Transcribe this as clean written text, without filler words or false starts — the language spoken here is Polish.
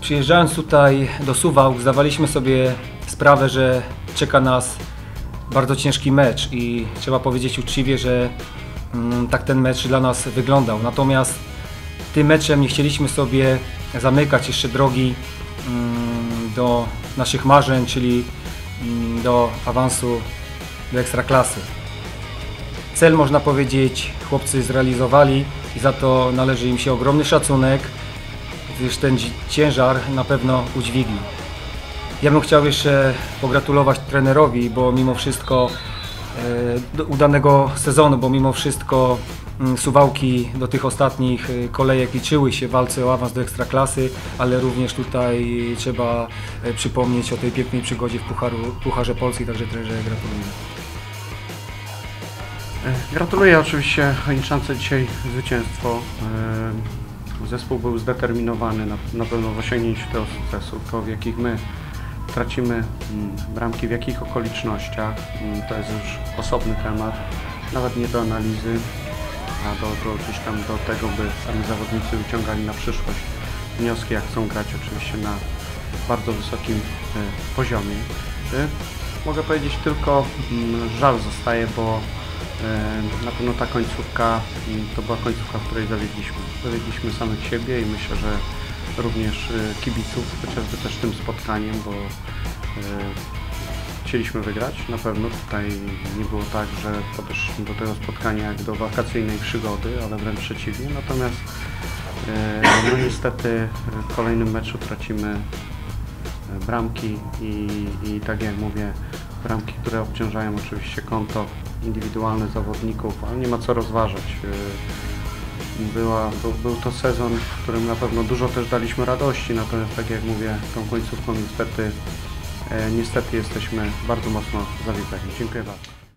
Przyjeżdżając tutaj do Suwałk, zdawaliśmy sobie sprawę, że czeka nas bardzo ciężki mecz i trzeba powiedzieć uczciwie, że tak ten mecz dla nas wyglądał. Natomiast tym meczem nie chcieliśmy sobie zamykać jeszcze drogi do naszych marzeń, czyli do awansu do Ekstraklasy. Cel, można powiedzieć, chłopcy zrealizowali i za to należy im się ogromny szacunek, gdyż ten ciężar na pewno udźwigli. Ja bym chciał jeszcze pogratulować trenerowi, bo mimo wszystko udanego sezonu, bo mimo wszystko Suwałki do tych ostatnich kolejek liczyły się w walce o awans do Ekstraklasy, ale również tutaj trzeba przypomnieć o tej pięknej przygodzie w Pucharze Polski, także trenerze gratuluję. Gratuluję oczywiście Chojniczance dzisiaj zwycięstwo. Zespół był zdeterminowany na pewno w osiągnięciu tego sukcesu. To, w jakich my tracimy bramki, w jakich okolicznościach, to jest już osobny temat, nawet nie do analizy, a gdzieś tam do tego, by sami zawodnicy wyciągali na przyszłość wnioski, jak chcą grać oczywiście na bardzo wysokim poziomie. Mogę powiedzieć tylko, żal zostaje, bo na pewno ta końcówka to była końcówka, w której zawiedliśmy. Zawiedliśmy samych siebie i myślę, że również kibiców, chociażby też tym spotkaniem, bo chcieliśmy wygrać. Na pewno tutaj nie było tak, że podeszliśmy do tego spotkania jak do wakacyjnej przygody, ale wręcz przeciwnie. Natomiast no niestety w kolejnym meczu tracimy bramki i tak jak mówię, bramki, które obciążają oczywiście konto indywidualne zawodników, ale nie ma co rozważać. Był to sezon, w którym na pewno dużo też daliśmy radości, natomiast tak jak mówię, tą końcówką niestety jesteśmy bardzo mocno zawiedzeni. Dziękuję bardzo.